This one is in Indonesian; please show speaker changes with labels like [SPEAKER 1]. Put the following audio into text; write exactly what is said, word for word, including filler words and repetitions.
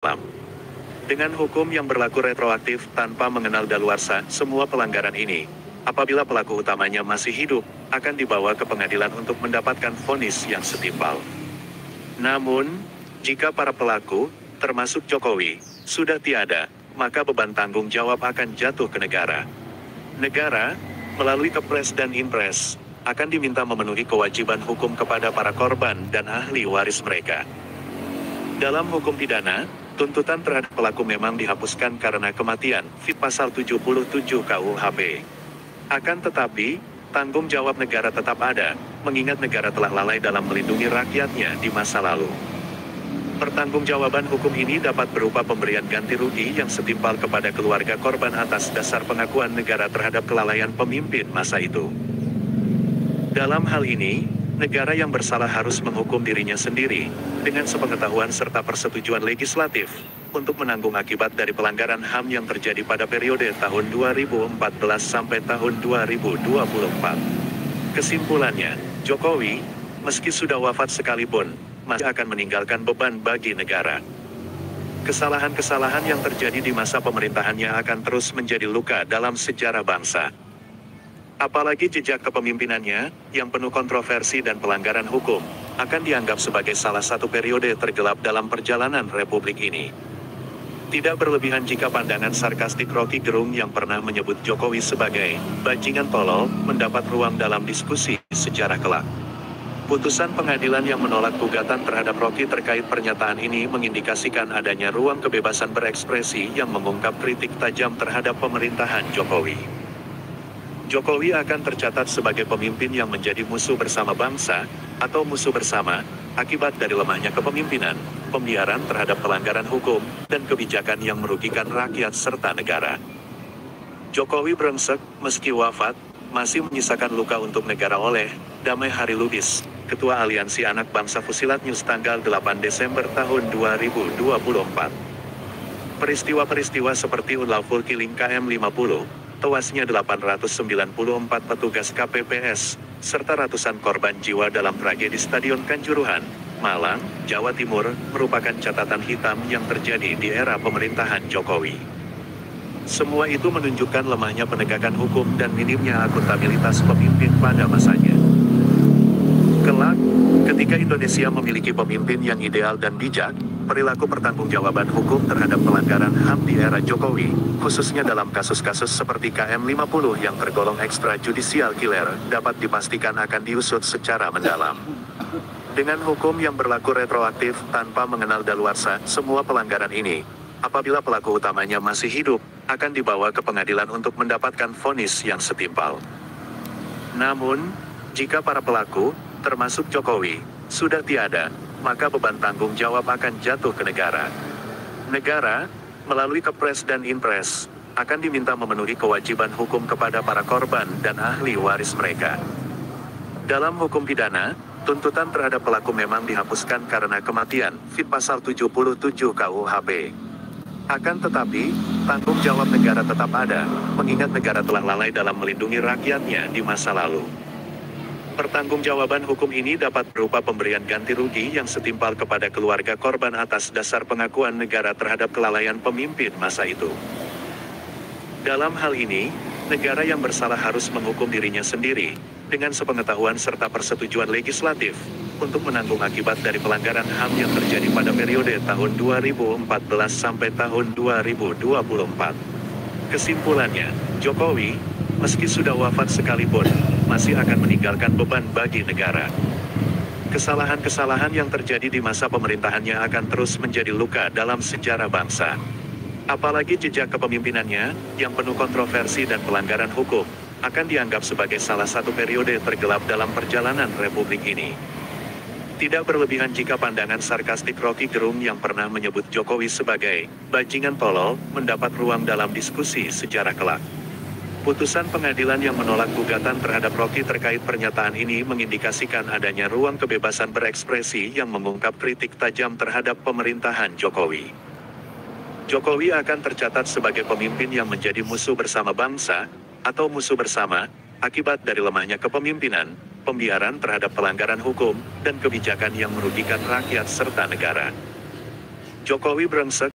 [SPEAKER 1] mendalam. Dengan hukum yang berlaku retroaktif tanpa mengenal daluarsa, semua pelanggaran ini, apabila pelaku utamanya masih hidup, akan dibawa ke pengadilan untuk mendapatkan vonis yang setimpal. Namun, jika para pelaku, termasuk Jokowi, sudah tiada, maka beban tanggung jawab akan jatuh ke negara. Negara, melalui Kepres dan Inpres, akan diminta memenuhi kewajiban hukum kepada para korban dan ahli waris mereka. Dalam hukum pidana, tuntutan terhadap pelaku memang dihapuskan karena kematian, fit pasal tujuh puluh tujuh K U H P. Akan tetapi, tanggung jawab negara tetap ada, mengingat negara telah lalai dalam melindungi rakyatnya di masa lalu. Pertanggungjawaban hukum ini dapat berupa pemberian ganti rugi yang setimpal kepada keluarga korban atas dasar pengakuan negara terhadap kelalaian pemimpin masa itu. Dalam hal ini, negara yang bersalah harus menghukum dirinya sendiri, dengan sepengetahuan serta persetujuan legislatif, untuk menanggung akibat dari pelanggaran H A M yang terjadi pada periode tahun dua ribu empat belas sampai tahun dua ribu dua puluh empat. Kesimpulannya, Jokowi, meski sudah wafat sekalipun, masih akan meninggalkan beban bagi negara. Kesalahan-kesalahan yang terjadi di masa pemerintahannya akan terus menjadi luka dalam sejarah bangsa. Apalagi jejak kepemimpinannya, yang penuh kontroversi dan pelanggaran hukum, akan dianggap sebagai salah satu periode tergelap dalam perjalanan Republik ini. Tidak berlebihan jika pandangan sarkastik Rocky Gerung yang pernah menyebut Jokowi sebagai bajingan tolol, mendapat ruang dalam diskusi sejarah kelak. Putusan pengadilan yang menolak gugatan terhadap Rocky terkait pernyataan ini mengindikasikan adanya ruang kebebasan berekspresi yang mengungkap kritik tajam terhadap pemerintahan Jokowi. Jokowi akan tercatat sebagai pemimpin yang menjadi musuh bersama bangsa, atau musuh bersama, akibat dari lemahnya kepemimpinan, pembiaran terhadap pelanggaran hukum, dan kebijakan yang merugikan rakyat serta negara. Jokowi brengsek, meski wafat, masih menyisakan luka untuk negara oleh Damai Hari Lubis, Ketua Aliansi Anak Bangsa Fusilat News tanggal delapan Desember tahun dua ribu dua puluh empat. Peristiwa-peristiwa seperti Unlawful Killing K M lima puluh, tewasnya delapan ratus sembilan puluh empat petugas K P P S, serta ratusan korban jiwa dalam tragedi Stadion Kanjuruhan, Malang, Jawa Timur, merupakan catatan hitam yang terjadi di era pemerintahan Jokowi. Semua itu menunjukkan lemahnya penegakan hukum dan minimnya akuntabilitas pemimpin pada masanya. Kelak, ketika Indonesia memiliki pemimpin yang ideal dan bijak, perilaku pertanggungjawaban hukum terhadap pelanggaran H A M di era Jokowi, khususnya dalam kasus-kasus seperti K M lima puluh yang tergolong extrajudicial killer, dapat dipastikan akan diusut secara mendalam. Dengan hukum yang berlaku retroaktif tanpa mengenal daluarsa, semua pelanggaran ini, apabila pelaku utamanya masih hidup, akan dibawa ke pengadilan untuk mendapatkan vonis yang setimpal. Namun, jika para pelaku, termasuk Jokowi, sudah tiada, maka beban tanggung jawab akan jatuh ke negara. Negara, melalui Kepres dan Inpres, akan diminta memenuhi kewajiban hukum kepada para korban dan ahli waris mereka. Dalam hukum pidana, tuntutan terhadap pelaku memang dihapuskan karena kematian, fit pasal tujuh puluh tujuh K U H P. Akan tetapi, tanggung jawab negara tetap ada, mengingat negara telah lalai dalam melindungi rakyatnya di masa lalu. Pertanggungjawaban hukum ini dapat berupa pemberian ganti rugi yang setimpal kepada keluarga korban atas dasar pengakuan negara terhadap kelalaian pemimpin masa itu. Dalam hal ini, negara yang bersalah harus menghukum dirinya sendiri, dengan sepengetahuan serta persetujuan legislatif, untuk menanggung akibat dari pelanggaran H A M yang terjadi pada periode tahun dua ribu empat belas sampai tahun dua ribu dua puluh empat. Kesimpulannya, Jokowi, meski sudah wafat sekalipun, masih akan meninggalkan beban bagi negara. Kesalahan-kesalahan yang terjadi di masa pemerintahannya akan terus menjadi luka dalam sejarah bangsa. Apalagi jejak kepemimpinannya, yang penuh kontroversi dan pelanggaran hukum, akan dianggap sebagai salah satu periode tergelap dalam perjalanan Republik ini. Tidak berlebihan jika pandangan sarkastik Rocky Gerung yang pernah menyebut Jokowi sebagai bajingan tolol, mendapat ruang dalam diskusi sejarah kelak. Putusan pengadilan yang menolak gugatan terhadap Rocky terkait pernyataan ini mengindikasikan adanya ruang kebebasan berekspresi yang mengungkap kritik tajam terhadap pemerintahan Jokowi. Jokowi akan tercatat sebagai pemimpin yang menjadi musuh bersama bangsa, atau musuh bersama, akibat dari lemahnya kepemimpinan, pembiaran terhadap pelanggaran hukum, dan kebijakan yang merugikan rakyat serta negara. Jokowi brengsek,